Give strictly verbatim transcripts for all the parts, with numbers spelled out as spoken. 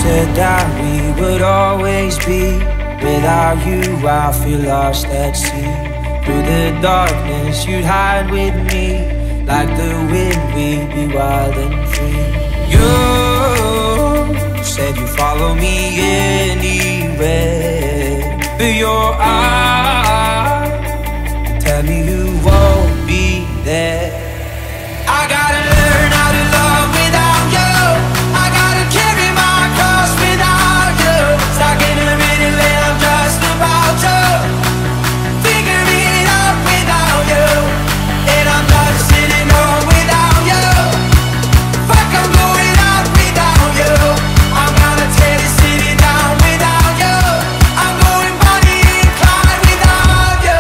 said that we would always be. Without you I feel lost at sea. Through the darkness you'd hide with me. Like the wind we'd be wild and free. You said you'd follow me anywhere. But your eyes tell me you won't be there. I gotta learn how to love without you. I gotta carry my cross without you. Stuck in a minute when I'm just about to figure it out without you. And I'm not sitting home without you. Fuck, I'm going out without you. I'm gonna tear the city down without you. I'm going Bonnie and Clyde without you.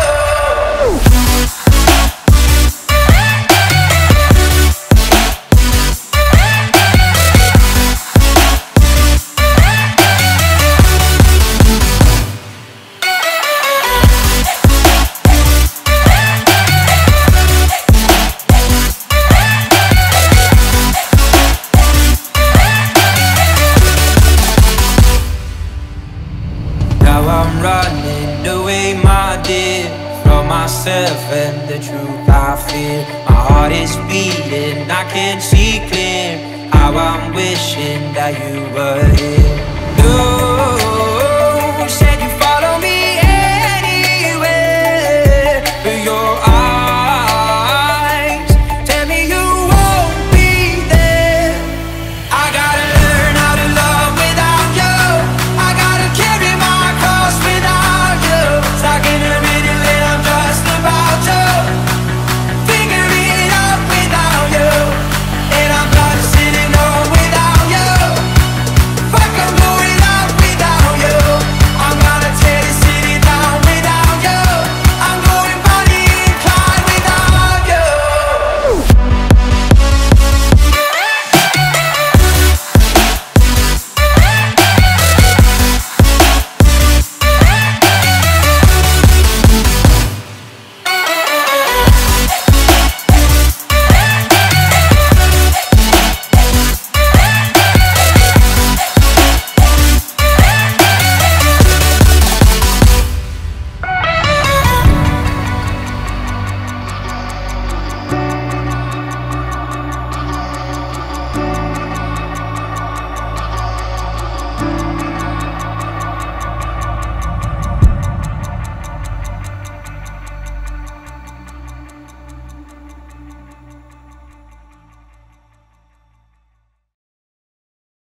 Now I'm running away, my dear, from myself and the truth I fear. My heart is beating, I can't see clear. How I'm wishing that you were here. You said you